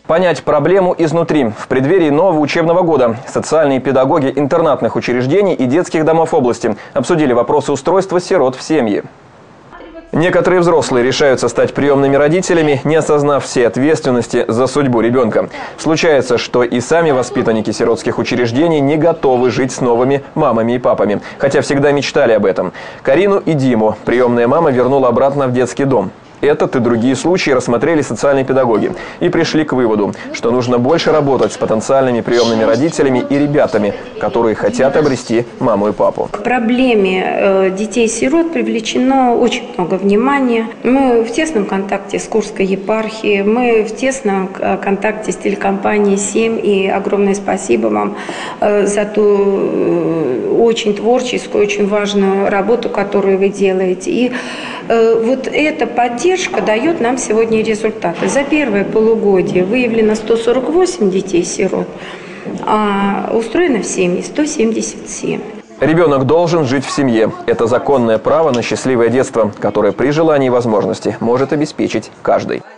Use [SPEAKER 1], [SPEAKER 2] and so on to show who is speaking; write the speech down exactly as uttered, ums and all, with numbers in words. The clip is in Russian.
[SPEAKER 1] Понять проблему изнутри. В преддверии нового учебного года социальные педагоги интернатных учреждений и детских домов области обсудили вопросы устройства сирот в семьи. Некоторые взрослые решаются стать приемными родителями, не осознав всей ответственности за судьбу ребенка. Случается, что и сами воспитанники сиротских учреждений не готовы жить с новыми мамами и папами, хотя всегда мечтали об этом. Карину и Диму приемная мама вернула обратно в детский дом. Этот и другие случаи рассмотрели социальные педагоги и пришли к выводу, что нужно больше работать с потенциальными приемными родителями и ребятами, которые хотят обрести маму и папу.
[SPEAKER 2] К проблеме детей-сирот привлечено очень много внимания. Мы в тесном контакте с Курской епархией, мы в тесном контакте с телекомпанией «семь». И огромное спасибо вам за ту очень творческую, очень важную работу, которую вы делаете. И вот эта поддержка Поддержка дает нам сегодня результаты. За первое полугодие выявлено сто сорок восемь детей-сирот, а устроено в семье сто семьдесят семь.
[SPEAKER 1] Ребенок должен жить в семье. Это законное право на счастливое детство, которое при желании и возможности может обеспечить каждый.